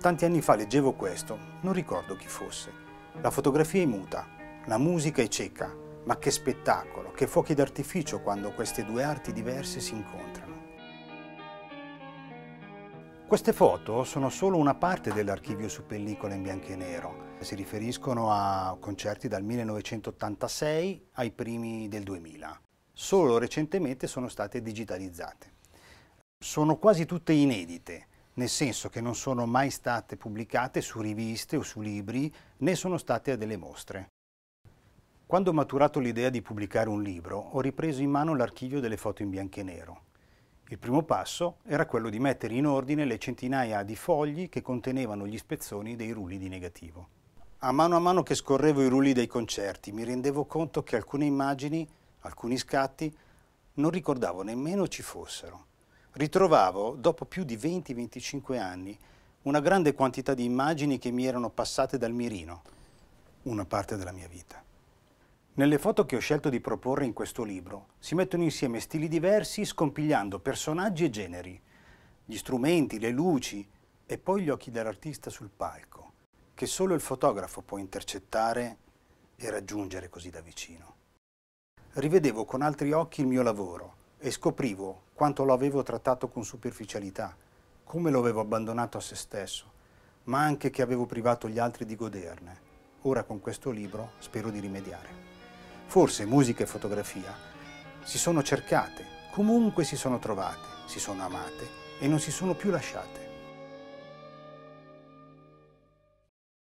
Tanti anni fa leggevo questo, non ricordo chi fosse. La fotografia è muta, la musica è cieca, ma che spettacolo, che fuochi d'artificio quando queste due arti diverse si incontrano. Queste foto sono solo una parte dell'archivio su pellicola in bianco e nero. Si riferiscono a concerti dal 1986 ai primi del 2000. Solo recentemente sono state digitalizzate. Sono quasi tutte inedite, nel senso che non sono mai state pubblicate su riviste o su libri, né sono state a delle mostre. Quando ho maturato l'idea di pubblicare un libro, ho ripreso in mano l'archivio delle foto in bianco e nero. Il primo passo era quello di mettere in ordine le centinaia di fogli che contenevano gli spezzoni dei rulli di negativo. A mano che scorrevo i rulli dei concerti, mi rendevo conto che alcune immagini, alcuni scatti, non ricordavo nemmeno ci fossero. Ritrovavo, dopo più di 20-25 anni, una grande quantità di immagini che mi erano passate dal mirino, una parte della mia vita. Nelle foto che ho scelto di proporre in questo libro si mettono insieme stili diversi scompigliando personaggi e generi, gli strumenti, le luci e poi gli occhi dell'artista sul palco, che solo il fotografo può intercettare e raggiungere così da vicino. Rivedevo con altri occhi il mio lavoro e scoprivo quanto lo avevo trattato con superficialità, come lo avevo abbandonato a se stesso, ma anche che avevo privato gli altri di goderne. Ora con questo libro spero di rimediare. Forse musica e fotografia si sono cercate, comunque si sono trovate, si sono amate e non si sono più lasciate.